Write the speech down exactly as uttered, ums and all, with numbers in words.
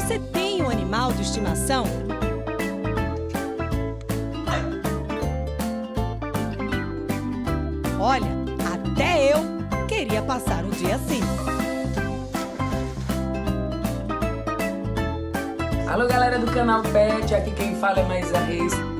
Você tem um animal de estimação? Olha, até eu queria passar um dia assim. Alô, galera do canal Pet, aqui quem fala é Maísa Reis.